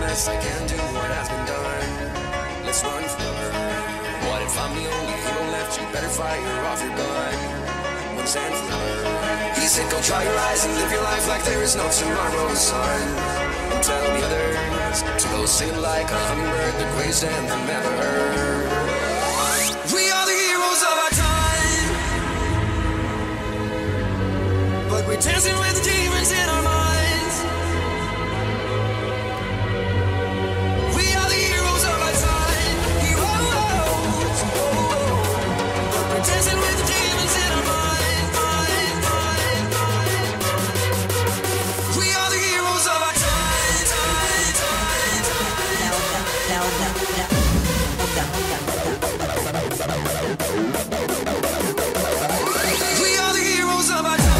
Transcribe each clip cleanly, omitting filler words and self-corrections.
best I can do what has been done. Let's run for it. What if I'm the only hero left? You better fire off your gun once and forever. He said, go dry your eyes and live your life like there is no tomorrow, son. And tell the others to go sing like a hummingbird, the greatest anthem ever heard. We are the heroes of our time, but we're dancing with the demons in our minds. We are the heroes of our time, heroes, but we're dancing with the demons in our minds. We are the heroes of our time, We are the heroes of our time.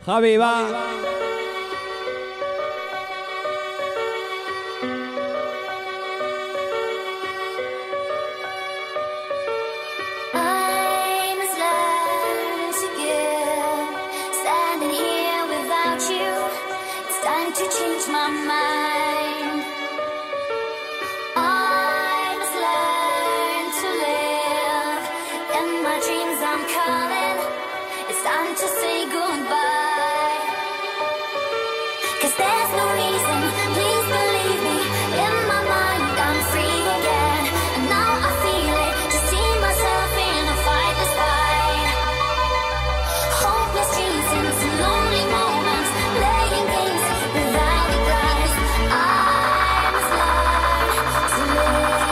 Javi va. To change my mind, I must learn to live. In my dreams I'm calling, it's time to say goodbye. 'Cause there's no reason, please believe me. In my mind I'm free again, and now I feel it, to see myself in a fighter's fight. Hopeless dreams into lonely moments, playing games without a prize. I must learn to live.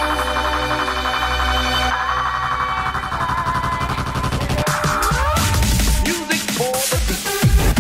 Music for the people.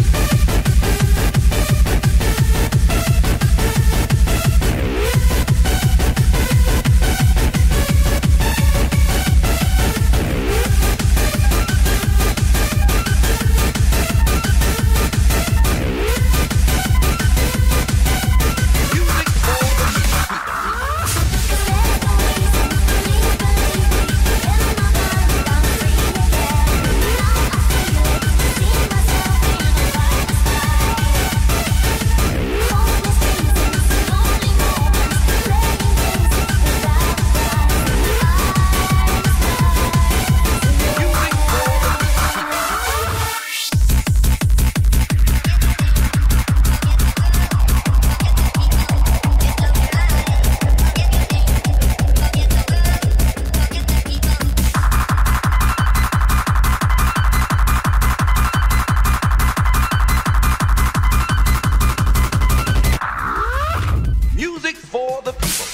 Music for the people.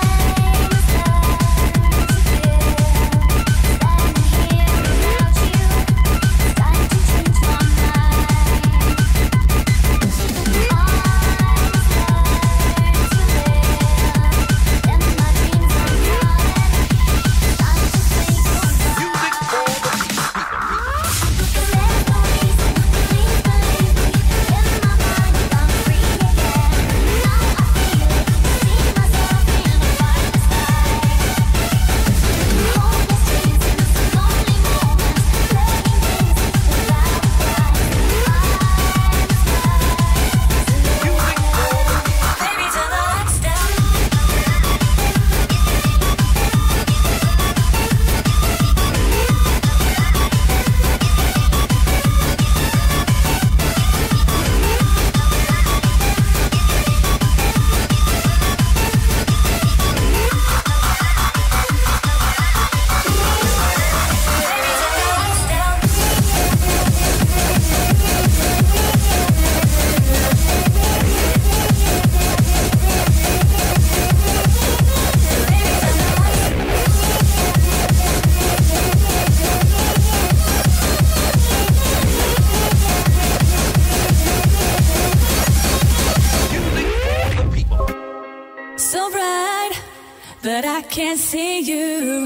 So bright, but I can't see you.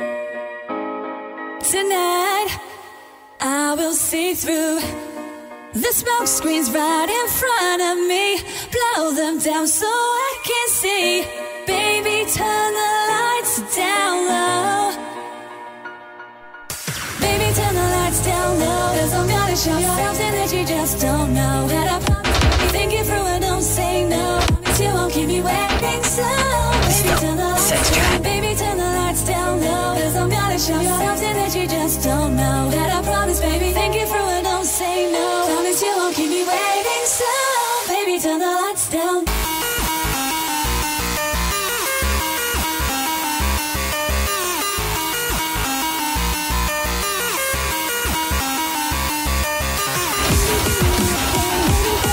Tonight, I will see through the smoke screens right in front of me. Blow them down so I can see. Baby, turn the lights down low. Baby, turn the lights down low. 'Cause I'm gonna show you something that you just don't know. And I promise you think it through and don't say no. You won't keep me waiting, so baby, turn the lights down. Baby, turn the lights down low. 'Cause I'm gonna show you something that you just don't know. And I promise, baby, think it through and don't say no. Promise you won't keep me waiting, so baby, turn the lights down. Baby,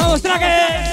¡Vamos, traje!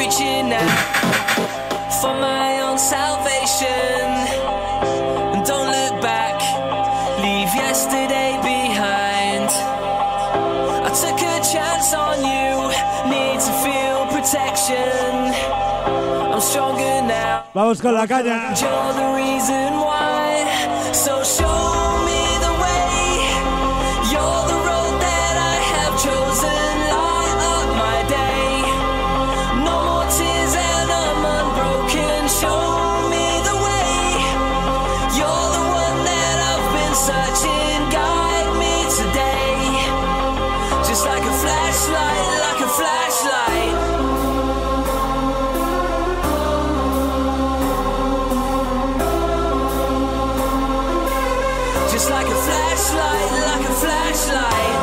reaching out for my own salvation. And don't look back, leave yesterday behind. I took a chance on you, need to feel protection. I'm stronger now. Vamos con la caña. You're the reason why, so show me the way. You're the road that I have chosen, light up my day. No more tears and I'm unbroken. Show me the way. You're the one that I've been searching. Guide me today, just like a flashlight, like a flashlight. Just like a flashlight, like a flashlight.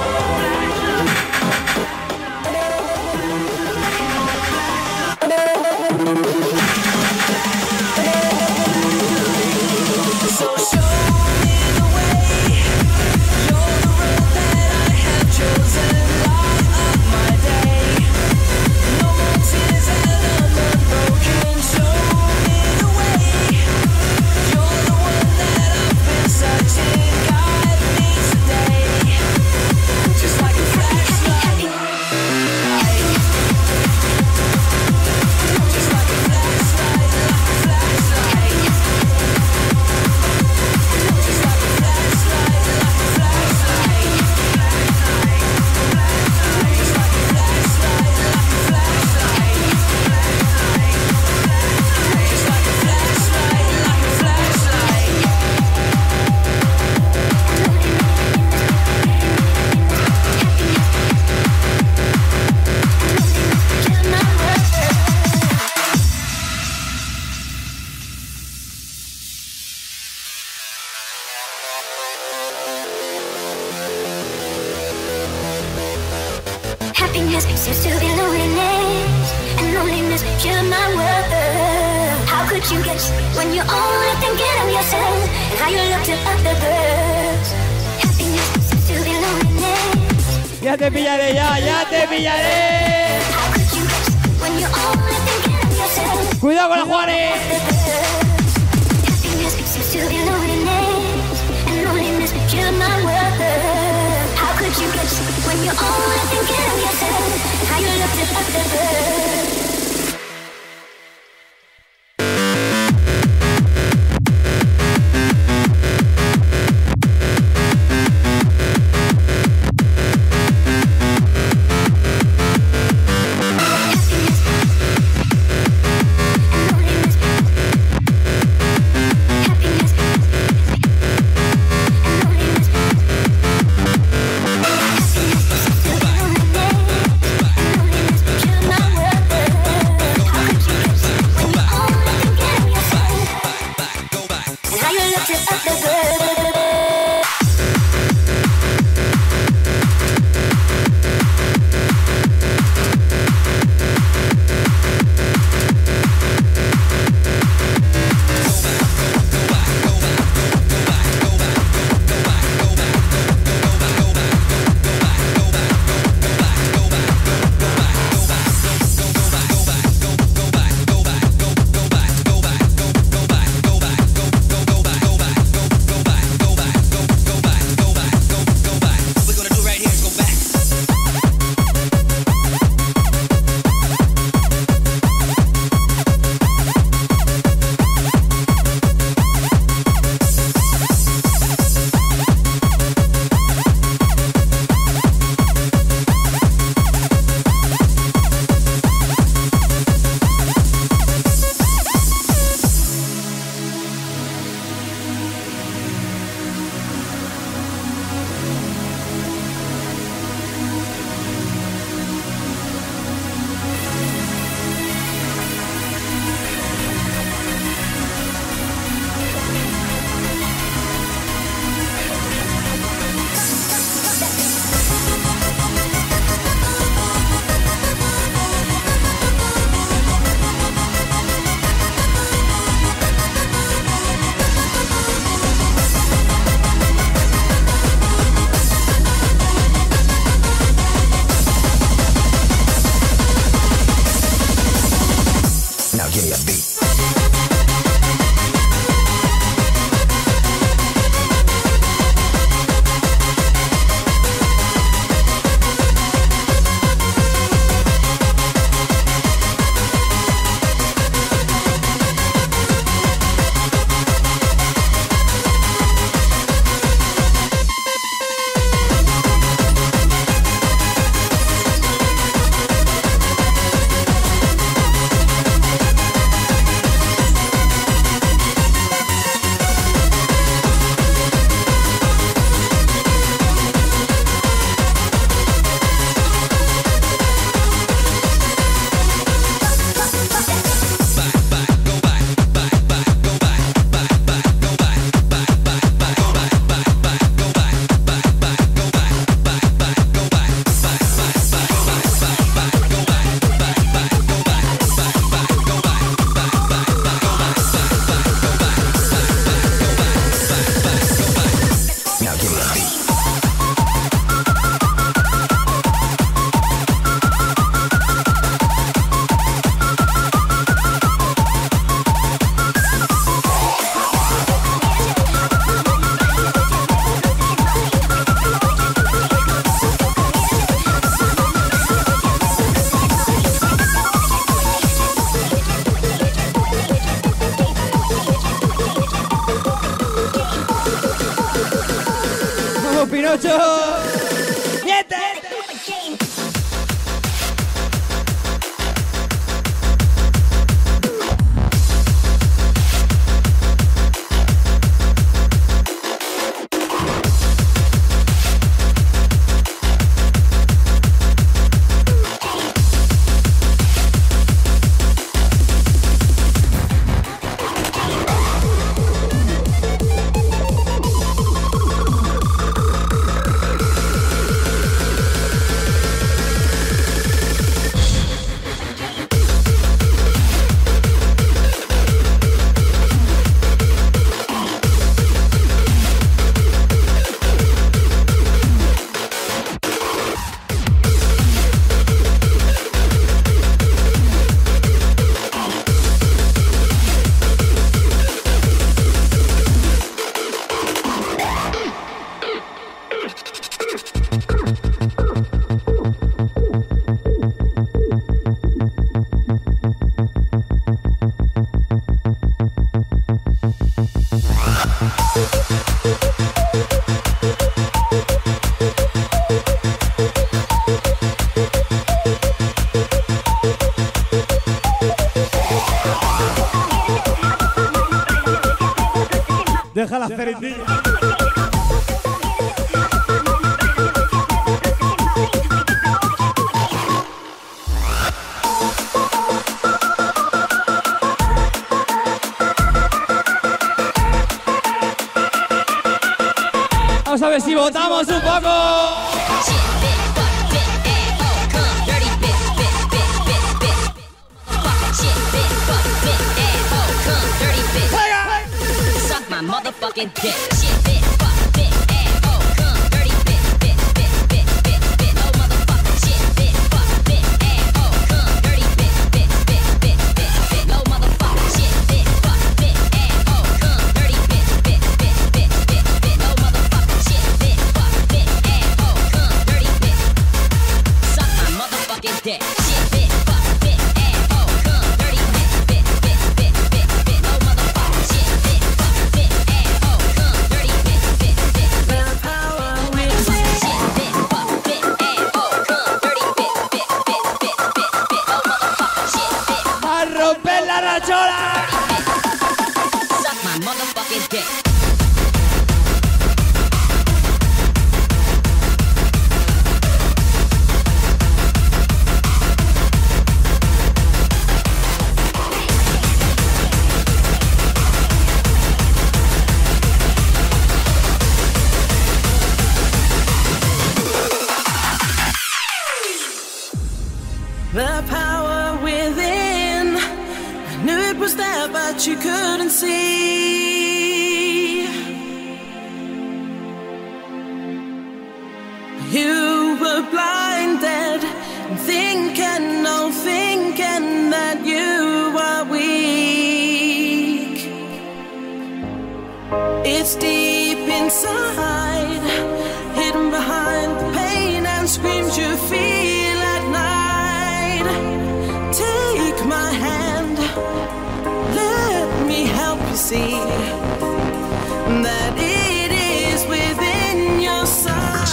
So show me the way. You're the road that I have chosen. Light up my day. No more tears and I'm unbroken. Show me the way. You're the one that I've been searching. Guide me today, just like a flashlight. Just like a flashlight, like a flashlight. Just like a flashlight, like a flashlight. Just like a flashlight, like a flashlight. Just like a flashlight, like a flashlight. Happiness seems to be loneliness, and loneliness you're my world. How could you guess when you're only thinking of yourself and how you look to other girls? Happiness seems to be loneliness. Ya te pillaré, ya te pillaré. How could you guess when you're only thinking of yourself? Cuidado con la Juanes. Happiness seems to be loneliness, and loneliness you're my world. How could you guess when you're only thinking of yourself and how you look to other girls? You're my world. Pinocho. ¡Miente! Deja las cerillas. Vamos a ver si votamos un poco. Motherfucking dick. Shit, bit, fuck, bit, asshole, cum, dirty bit, bit, bit, bit, bit, bit, oh motherfucker. Shit, bit, fuck, bit, asshole, cum, dirty bit, bit, bit, bit, bit, bit, oh motherfucker. Shit, bit, fuck, bit, asshole, cum, dirty bit, bit, bit, bit, bit, bit, oh motherfucker. Shit, bit, fuck, bit, asshole, cum, dirty bit. Suck my motherfucking dick. Shit, bit, fuck, bit, asshole, cum, dirty bit, bit, bit, bit, bit, bit, oh motherfucker. Shit, bit, fuck, bit, asshole, cum, dirty bit, bit, bit, bit, power with shit, bit, fuck, bit, asshole, cum, dirty bit, bit, bit, bit, bit, bit, oh motherfucker. Shit, bit, ¡A romper la rachola! suck my motherfucking dick. The power within, I knew it was there, but you couldn't see. You were blinded, thinking, oh, thinking that you were weak. It's deep inside, hidden behind the pain and screams you feel at night. Take my hand, let me help you see that it is within your sight.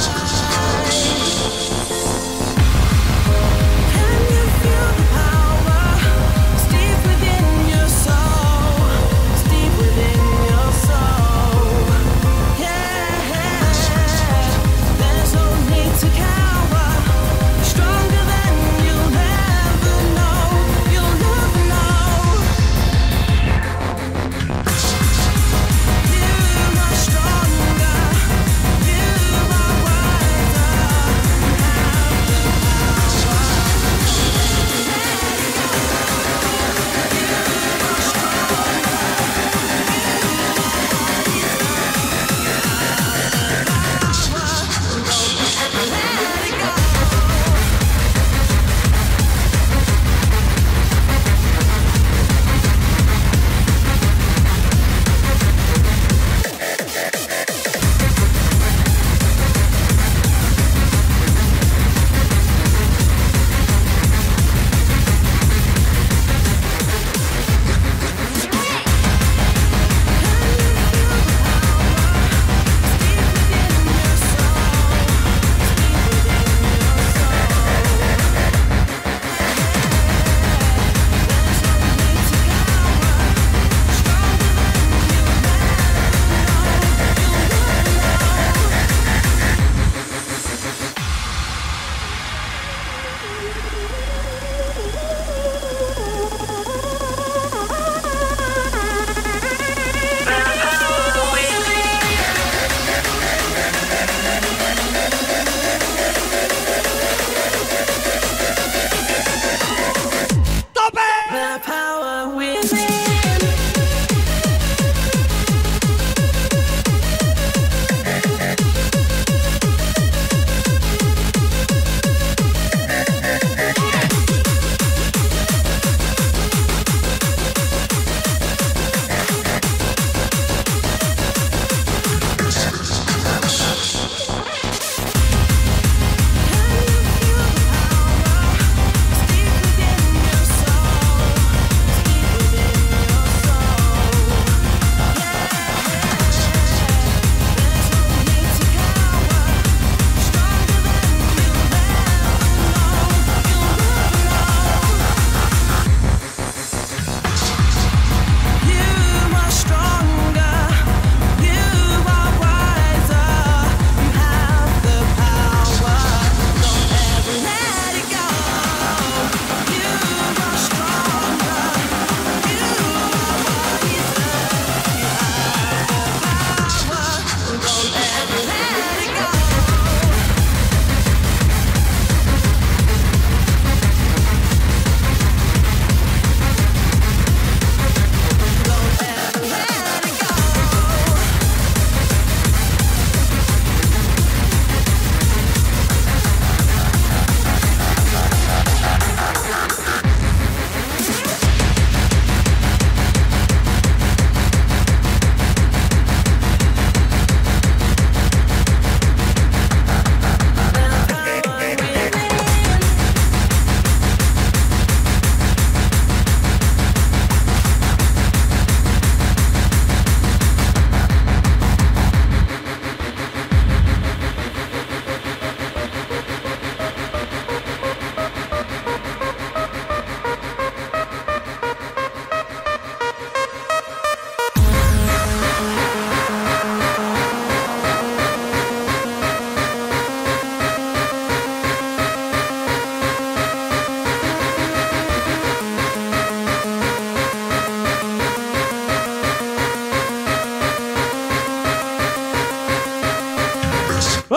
Can you feel the power? It's deep within your soul. It's deep within your soul. Yeah, there's no need to cower. Stronger than you'll never know. You'll never know. You are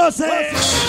José.